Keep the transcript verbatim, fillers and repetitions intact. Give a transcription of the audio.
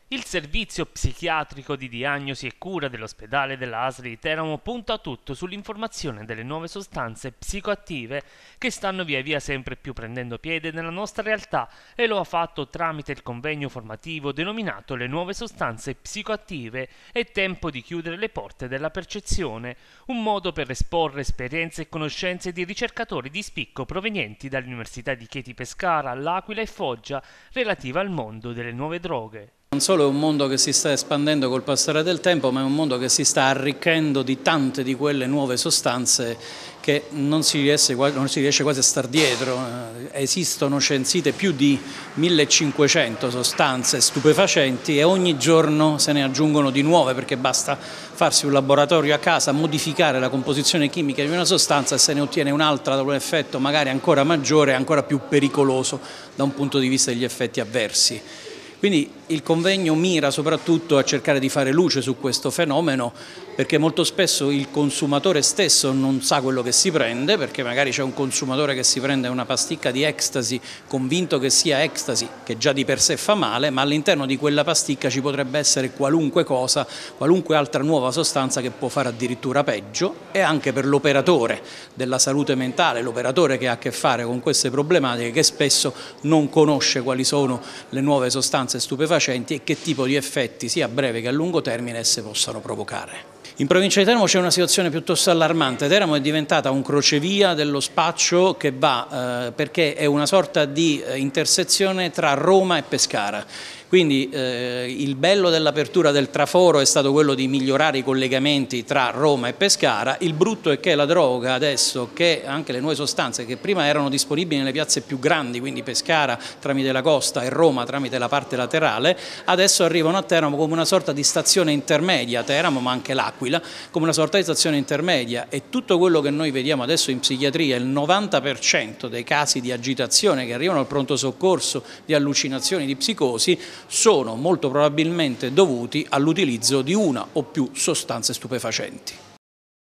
Il servizio psichiatrico di diagnosi e cura dell'ospedale della A S L di Teramo punta tutto sull'informazione delle nuove sostanze psicoattive che stanno via via sempre più prendendo piede nella nostra realtà e lo ha fatto tramite il convegno formativo denominato Le nuove sostanze psicoattive è tempo di chiudere le porte della percezione, un modo per esporre esperienze e conoscenze di ricercatori di spicco provenienti dalle università di Chieti Pescara, L'Aquila e Foggia relativa al mondo delle nuove droghe. Non solo è un mondo che si sta espandendo col passare del tempo, ma è un mondo che si sta arricchendo di tante di quelle nuove sostanze che non si riesce, non si riesce quasi a star dietro. Esistono censite più di millecinquecento sostanze stupefacenti e ogni giorno se ne aggiungono di nuove, perché basta farsi un laboratorio a casa, modificare la composizione chimica di una sostanza e se ne ottiene un'altra da un effetto magari ancora maggiore e ancora più pericoloso da un punto di vista degli effetti avversi. Quindi il convegno mira soprattutto a cercare di fare luce su questo fenomeno, perché molto spesso il consumatore stesso non sa quello che si prende, perché magari c'è un consumatore che si prende una pasticca di ecstasy convinto che sia ecstasy, che già di per sé fa male, ma all'interno di quella pasticca ci potrebbe essere qualunque cosa, qualunque altra nuova sostanza che può fare addirittura peggio, e anche per l'operatore della salute mentale, l'operatore che ha a che fare con queste problematiche, che spesso non conosce quali sono le nuove sostanze stupefacenti e che tipo di effetti sia a breve che a lungo termine esse possano provocare. In provincia di Teramo c'è una situazione piuttosto allarmante. Teramo è diventata un crocevia dello spaccio che va, eh, perché è una sorta di eh, intersezione tra Roma e Pescara. Quindi eh, il bello dell'apertura del traforo è stato quello di migliorare i collegamenti tra Roma e Pescara. Il brutto è che la droga adesso, che anche le nuove sostanze che prima erano disponibili nelle piazze più grandi, quindi Pescara tramite la costa e Roma tramite la parte laterale, adesso arrivano a Teramo come una sorta di stazione intermedia, Teramo ma anche l'Aquila, come una sorta di stazione intermedia, e tutto quello che noi vediamo adesso in psichiatria, il novanta per cento dei casi di agitazione che arrivano al pronto soccorso, di allucinazioni, di psicosi, sono molto probabilmente dovuti all'utilizzo di una o più sostanze stupefacenti.